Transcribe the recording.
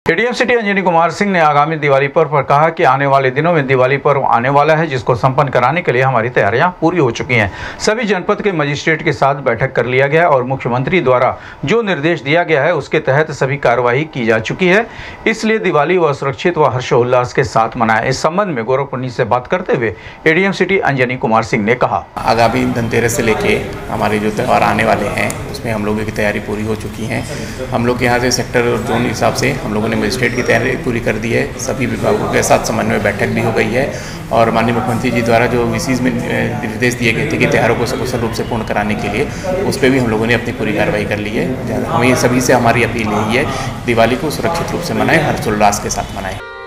ADM city Anjani Kumar Singh ने आगामी दिवाली पर्व पर कहा कि आने वाले दिनों में दिवाली पर्व आने वाला है, जिसको संपन्न कराने के लिए हमारी तैयारियां पूरी हो चुकी हैं। सभी जनपद के मजिस्ट्रेट के साथ बैठक कर लिया गया और मुख्यमंत्री द्वारा जो निर्देश दिया गया है उसके तहत सभी कार्रवाई की जा चुकी है। इसलिए दिवाली व सुरक्षित व हर्षोल्लास के साथ मनाएं। इस संबंध में गोरखपुर से बात करते हुए एडीएम सिटी अंजनी कुमार सिंह ने कहा, आगामी धनतेरस से लेके हमारे जो त्यौहार आने वाले हैं उसमें हम लोगों की तैयारी पूरी हो चुकी है। हम लोग के यहाँ से सेक्टर और जोन हिसाब से हम लोगों ने मजिस्ट्रेट की तैयारी पूरी कर दी है। सभी विभागों के साथ समन्वय बैठक भी हो गई है और माननीय मुख्यमंत्री जी द्वारा जो विसीज में निर्देश दिए गए थे कि त्यौहारों को सकुशल रूप से पूर्ण कराने के लिए, उस पर भी हम लोगों ने अपनी पूरी कार्रवाई कर ली है। हमें सभी से हमारी अपील यही है, दिवाली को सुरक्षित रूप से मनाएं, हर्षोल्लास के साथ मनाएं।